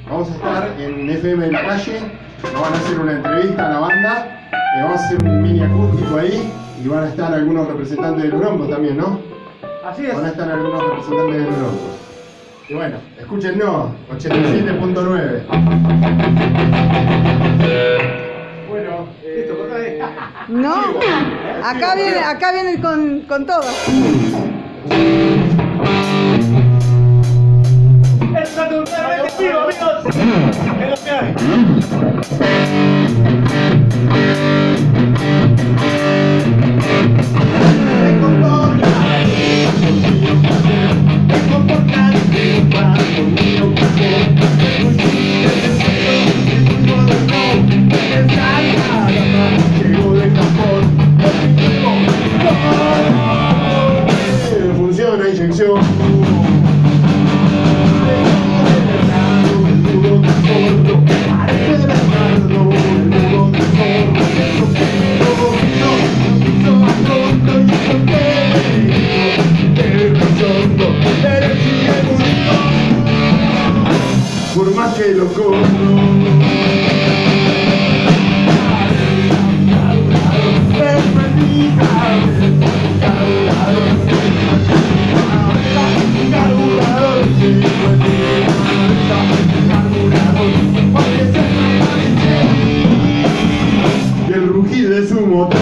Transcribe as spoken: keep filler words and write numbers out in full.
Vamos a estar en F M de la calle, nos van a hacer una entrevista a la banda, eh, vamos a hacer un mini acústico ahí y van a estar algunos representantes de los Broncos también, ¿no? Así es. Van a estar algunos representantes de los Broncos. Y bueno, escúchennos, ochenta y siete punto nueve. Bueno, eh, Listo, corta ahí. No, acá viene, acá viene con, con todo. Es totalmente vivo, amigos. Es lo que hay. Funciona inyección. Por más que lo compro. Y el rugido de su motor.